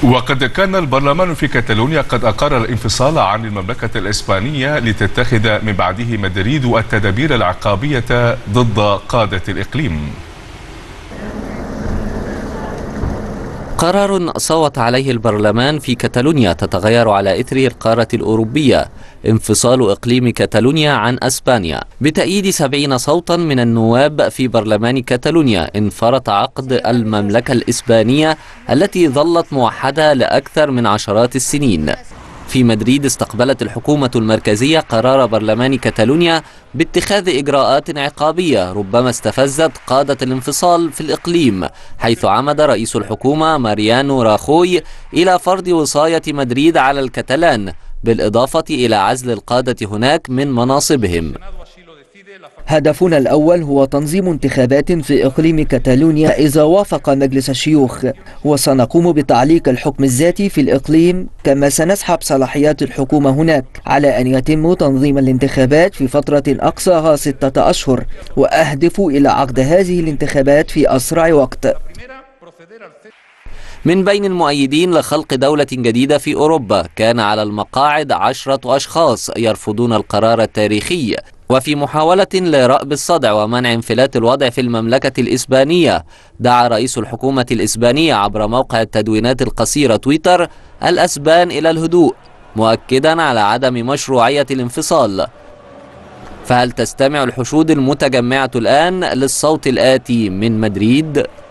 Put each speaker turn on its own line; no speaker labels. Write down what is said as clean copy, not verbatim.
وقد كان البرلمان في كتالونيا قد أقر الانفصال عن المملكة الإسبانية لتتخذ من بعده مدريد التدابير العقابية ضد قادة الإقليم.
قرار صوت عليه البرلمان في كتالونيا تتغير على إثره القارة الأوروبية، انفصال إقليم كتالونيا عن أسبانيا. بتأييد 70 صوتا من النواب في برلمان كتالونيا انفرط عقد المملكة الإسبانية التي ظلت موحدة لأكثر من عشرات السنين. في مدريد استقبلت الحكومة المركزية قرار برلمان كتالونيا باتخاذ إجراءات عقابية ربما استفزت قادة الانفصال في الإقليم، حيث عمد رئيس الحكومة ماريانو راخوي إلى فرض وصاية مدريد على الكتلان، بالإضافة إلى عزل القادة هناك من مناصبهم.
هدفنا الأول هو تنظيم انتخابات في إقليم كتالونيا إذا وافق مجلس الشيوخ، وسنقوم بتعليق الحكم الذاتي في الإقليم، كما سنسحب صلاحيات الحكومة هناك على أن يتم تنظيم الانتخابات في فترة أقصاها 6 أشهر، وأهدف إلى عقد هذه الانتخابات في أسرع وقت.
من بين المؤيدين لخلق دولة جديدة في أوروبا كان على المقاعد 10 أشخاص يرفضون القرار التاريخي. وفي محاولة لرأب الصدع ومنع انفلات الوضع في المملكة الإسبانية، دعا رئيس الحكومة الإسبانية عبر موقع التدوينات القصيرة تويتر الأسبان إلى الهدوء، مؤكدا على عدم مشروعية الانفصال. فهل تستمع الحشود المتجمعة الآن للصوت الآتي من مدريد؟